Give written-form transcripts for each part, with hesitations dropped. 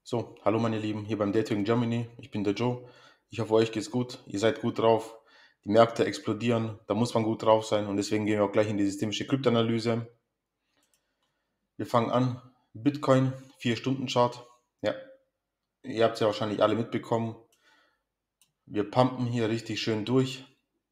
So, hallo meine Lieben, hier beim Day Germany. Ich bin der Joe. Ich hoffe, euch geht's gut. Ihr seid gut drauf. Die Märkte explodieren. Da muss man gut drauf sein. Und deswegen gehen wir auch gleich in die systemische Kryptoanalyse. Wir fangen an. Bitcoin, 4-Stunden-Chart. Ja, ihr habt es ja wahrscheinlich alle mitbekommen. Wir pumpen hier richtig schön durch.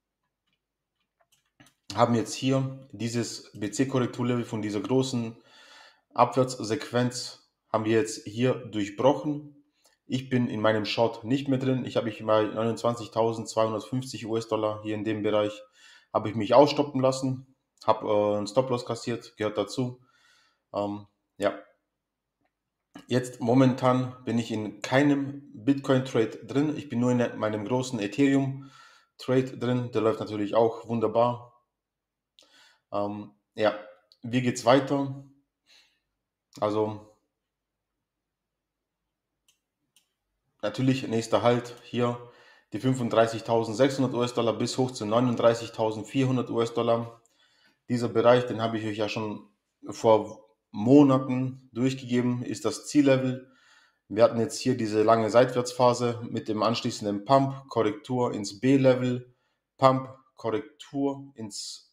Haben jetzt hier dieses BC-Korrekturlevel von dieser großen Abwärtssequenz haben wir jetzt hier durchbrochen. Ich bin in meinem Short nicht mehr drin. Ich habe mich mal 29.250 US-Dollar hier in dem Bereich, habe ich mich ausstoppen lassen, habe einen Stop-Loss kassiert, gehört dazu. Ja, jetzt momentan bin ich in keinem Bitcoin-Trade drin. Ich bin nur in meinem großen Ethereum-Trade drin. Der läuft natürlich auch wunderbar. Ja, wie geht's weiter? Also natürlich nächster Halt hier die 35.600 US-Dollar bis hoch zu 39.400 US-Dollar. Dieser Bereich, den habe ich euch ja schon vor Monaten durchgegeben, ist das Ziellevel. Wir hatten jetzt hier diese lange Seitwärtsphase mit dem anschließenden Pump, Korrektur ins B-Level, Pump, Korrektur ins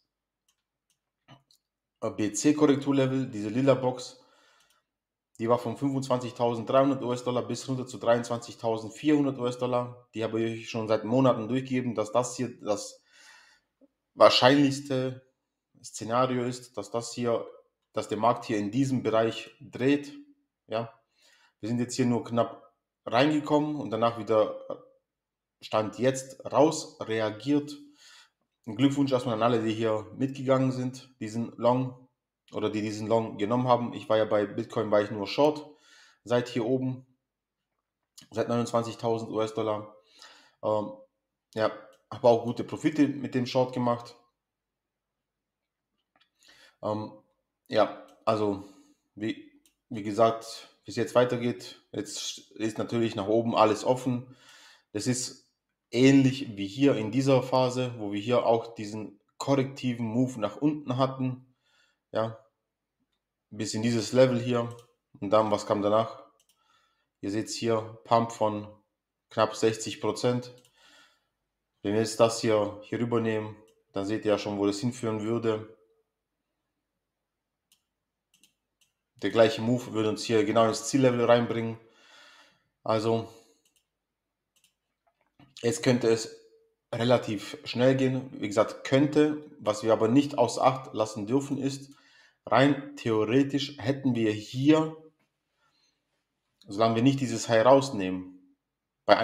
BC-Korrekturlevel, diese lila Box. Die war von 25.300 US-Dollar bis runter zu 23.400 US-Dollar. Die habe ich schon seit Monaten durchgegeben, dass das hier das wahrscheinlichste Szenario ist, dass der Markt hier in diesem Bereich dreht. Ja, wir sind jetzt hier nur knapp reingekommen und danach wieder Stand jetzt raus reagiert. Glückwunsch erstmal an alle, die hier mitgegangen sind, diesen Long oder die diesen Long genommen haben. Ich war ja bei Bitcoin, war ich nur Short, seit hier oben, seit 29.000 US-Dollar. Ähm, ja, habe auch gute Profite mit dem Short gemacht. Ähm, ja, also wie gesagt, wie es jetzt weitergeht, jetzt ist natürlich nach oben alles offen. Das ist ähnlich wie hier in dieser Phase, wo wir hier auch diesen korrektiven Move nach unten hatten. Ja, bis in dieses Level hier. Und dann, was kam danach? Ihr seht hier, Pump von knapp 60%. Wenn wir jetzt das hier rübernehmen, dann seht ihr ja schon, wo das hinführen würde. Der gleiche Move würde uns hier genau ins Ziellevel reinbringen. Also jetzt könnte es relativ schnell gehen. Wie gesagt, könnte. Was wir aber nicht außer Acht lassen dürfen ist, rein theoretisch hätten wir hier, solange wir nicht dieses High rausnehmen, bei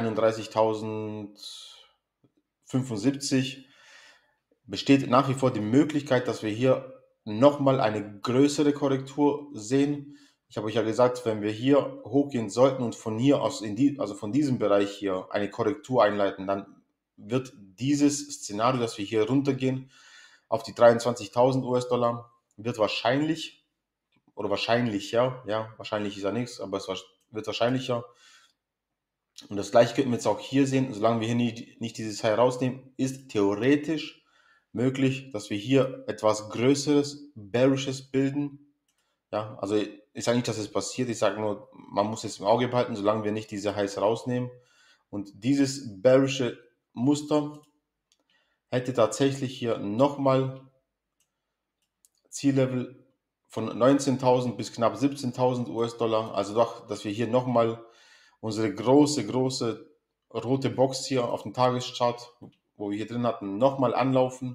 31.075 besteht nach wie vor die Möglichkeit, dass wir hier nochmal eine größere Korrektur sehen. Ich habe euch ja gesagt, wenn wir hier hochgehen sollten und von hier aus also von diesem Bereich hier eine Korrektur einleiten, dann wird dieses Szenario, dass wir hier runtergehen auf die 23.000 US-Dollar, wird wahrscheinlich oder wahrscheinlicher, ja, wahrscheinlich ist ja nichts, aber wird wahrscheinlicher. Und das gleiche könnten wir jetzt auch hier sehen, solange wir hier nicht dieses High rausnehmen, ist theoretisch möglich, dass wir hier etwas Größeres, Bearishes bilden. Ja, also ich sage nicht, dass es passiert, ich sage nur, man muss es im Auge behalten, solange wir nicht diese Highs rausnehmen. Und dieses bearische Muster hätte tatsächlich hier nochmal Ziellevel von 19.000 bis knapp 17.000 US-Dollar. Also doch, dass wir hier nochmal unsere große rote Box hier auf dem Tageschart, wo wir hier drin hatten, nochmal anlaufen.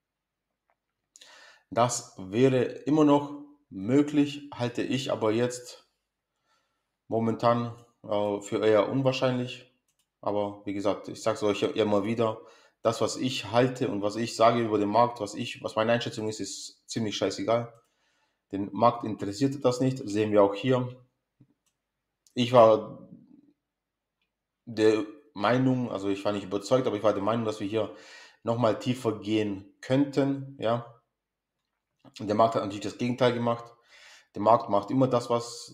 Das wäre immer noch möglich, halte ich aber jetzt momentan für eher unwahrscheinlich. Aber wie gesagt, ich sage es euch ja immer wieder, das, was ich halte und was ich sage über den Markt, was meine Einschätzung ist, ist ziemlich scheißegal. Den Markt interessiert das nicht, das sehen wir auch hier. Ich war der Meinung, also ich war nicht überzeugt, aber ich war der Meinung, dass wir hier nochmal tiefer gehen könnten, ja. Und der Markt hat natürlich das Gegenteil gemacht. Der Markt macht immer das,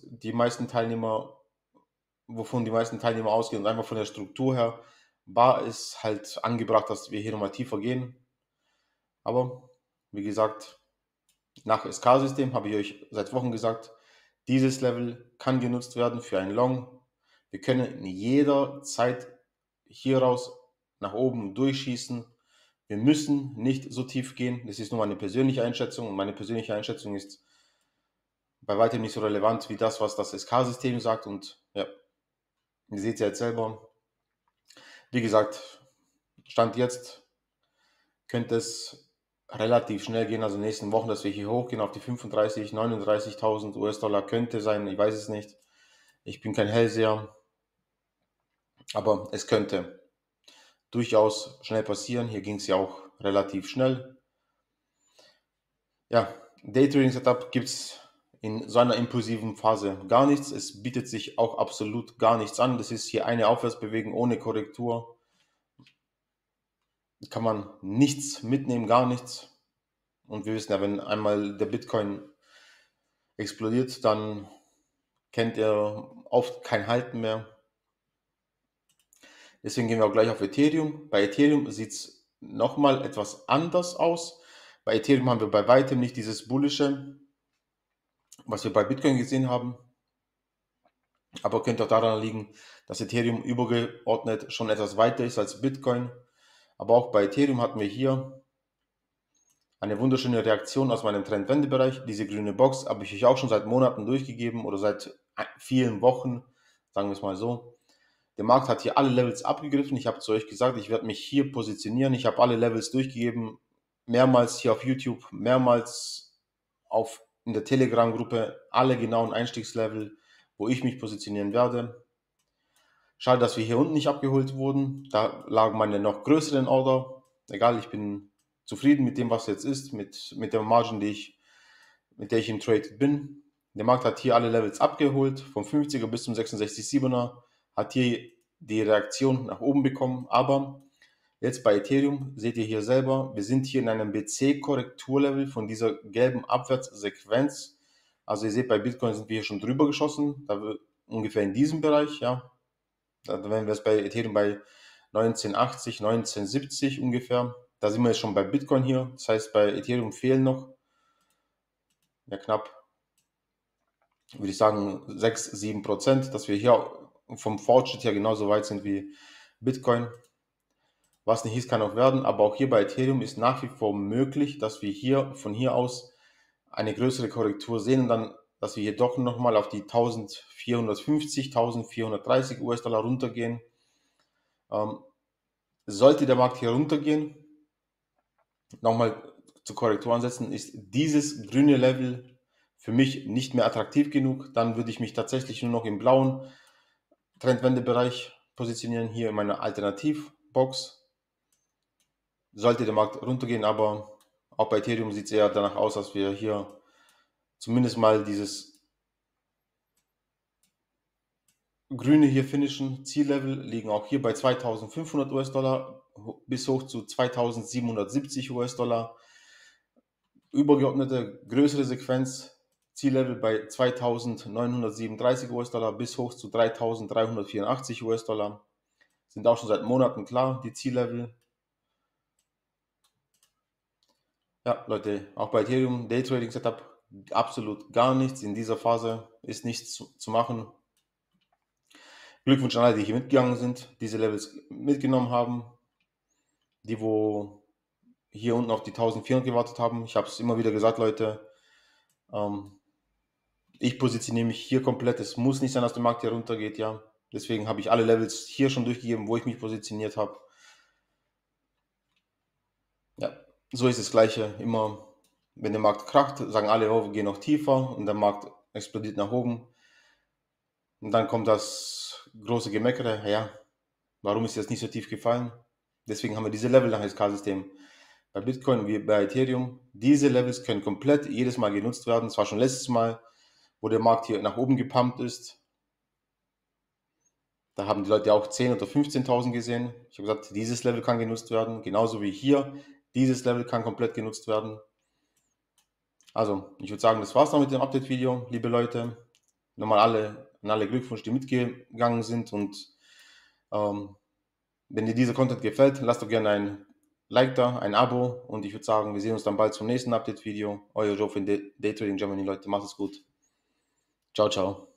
wovon die meisten Teilnehmer ausgehen. Und einfach von der Struktur her war es halt angebracht, dass wir hier nochmal tiefer gehen. Aber wie gesagt, nach SK-System habe ich euch seit Wochen gesagt, dieses Level kann genutzt werden für ein Long. Wir können in jeder Zeit hier raus nach oben durchschießen. Wir müssen nicht so tief gehen. Das ist nur meine persönliche Einschätzung und meine persönliche Einschätzung ist bei weitem nicht so relevant wie das, was das SK-System sagt. Und ja, ihr seht es ja jetzt selber. Wie gesagt, Stand jetzt könnte es relativ schnell gehen, also in den nächsten Wochen, dass wir hier hochgehen auf die 35.000, 39.000 US-Dollar könnte sein, ich weiß es nicht. Ich bin kein Hellseher, aber es könnte durchaus schnell passieren. Hier ging es ja auch relativ schnell. Ja, Daytrading-Setup gibt es in so einer impulsiven Phase gar nichts. Es bietet sich auch absolut gar nichts an. Das ist hier eine Aufwärtsbewegung ohne Korrektur. Kann man nichts mitnehmen, gar nichts. Und wir wissen ja, wenn einmal der Bitcoin explodiert, dann kennt er oft kein Halten mehr. Deswegen gehen wir auch gleich auf Ethereum. Bei Ethereum sieht es nochmal etwas anders aus. Bei Ethereum haben wir bei weitem nicht dieses Bullische, was wir bei Bitcoin gesehen haben. Aber könnte auch daran liegen, dass Ethereum übergeordnet schon etwas weiter ist als Bitcoin. Aber auch bei Ethereum hatten wir hier eine wunderschöne Reaktion aus meinem Trendwendebereich. Diese grüne Box habe ich euch auch schon seit Monaten durchgegeben oder seit vielen Wochen, sagen wir es mal so. Der Markt hat hier alle Levels abgegriffen. Ich habe zu euch gesagt, ich werde mich hier positionieren. Ich habe alle Levels durchgegeben, mehrmals hier auf YouTube, mehrmals in der Telegram-Gruppe, alle genauen Einstiegslevel, wo ich mich positionieren werde. Schade, dass wir hier unten nicht abgeholt wurden. Da lagen meine noch größeren Order. Egal, ich bin zufrieden mit dem, was jetzt ist, mit der Margin, mit der ich im Trade bin. Der Markt hat hier alle Levels abgeholt, vom 50er bis zum 66,7er, hat hier die Reaktion nach oben bekommen, aber jetzt bei Ethereum seht ihr hier selber, wir sind hier in einem BC-Korrekturlevel von dieser gelben Abwärtssequenz. Also ihr seht, bei Bitcoin sind wir hier schon drüber geschossen, da wir ungefähr in diesem Bereich, ja. Da wären wir jetzt bei Ethereum bei 1980, 1970 ungefähr. Da sind wir jetzt schon bei Bitcoin hier. Das heißt, bei Ethereum fehlen noch ja, knapp, würde ich sagen, 6, 7%, dass wir hier vom Fortschritt her genauso weit sind wie Bitcoin. Was nicht ist, kann auch werden. Aber auch hier bei Ethereum ist nach wie vor möglich, dass wir hier von hier aus eine größere Korrektur sehen und dann, dass wir hier doch nochmal auf die 1450, 1430 US-Dollar runtergehen. Sollte der Markt hier runtergehen, nochmal zur Korrektur ansetzen, ist dieses grüne Level für mich nicht mehr attraktiv genug. Dann würde ich mich tatsächlich nur noch im blauen Trendwendebereich positionieren, hier in meiner Alternativbox. Sollte der Markt runtergehen, aber auch bei Ethereum sieht es eher danach aus, dass wir hier zumindest mal dieses Grüne hier finishen. Ziellevel liegen auch hier bei 2500 US-Dollar bis hoch zu 2770 US-Dollar. Übergeordnete größere Sequenz, Ziellevel bei 2937 US-Dollar bis hoch zu 3384 US-Dollar. Sind auch schon seit Monaten klar, die Ziellevel. Ja, Leute, auch bei Ethereum Daytrading Setup absolut gar nichts. In dieser Phase ist nichts zu machen. Glückwunsch an alle, die hier mitgegangen sind, diese Levels mitgenommen haben, die wo hier unten auf die 1400 gewartet haben. Ich habe es immer wieder gesagt, Leute, ich positioniere mich hier komplett. Es muss nicht sein, dass der Markt hier runtergeht, ja. Deswegen habe ich alle Levels hier schon durchgegeben, wo ich mich positioniert habe. Ja, so ist das Gleiche. Immer, wenn der Markt kracht, sagen alle, oh, wir gehen noch tiefer und der Markt explodiert nach oben. Und dann kommt das große Gemeckere, ja, warum ist jetzt nicht so tief gefallen? Deswegen haben wir diese Level nach SK-System. Bei Bitcoin wie bei Ethereum, diese Levels können komplett jedes Mal genutzt werden. Das war schon letztes Mal, wo der Markt hier nach oben gepumpt ist. Da haben die Leute auch 10.000 oder 15.000 gesehen. Ich habe gesagt, dieses Level kann genutzt werden, genauso wie hier. Dieses Level kann komplett genutzt werden. Also, ich würde sagen, das war's dann mit dem Update-Video, liebe Leute. Nochmal an alle Glückwunsch, die mitgegangen sind. Und wenn dir dieser Content gefällt, lasst doch gerne ein Like da, ein Abo. Und ich würde sagen, wir sehen uns dann bald zum nächsten Update-Video. Euer Joe von Daytrading Germany, Leute. Macht es gut. Ciao, ciao.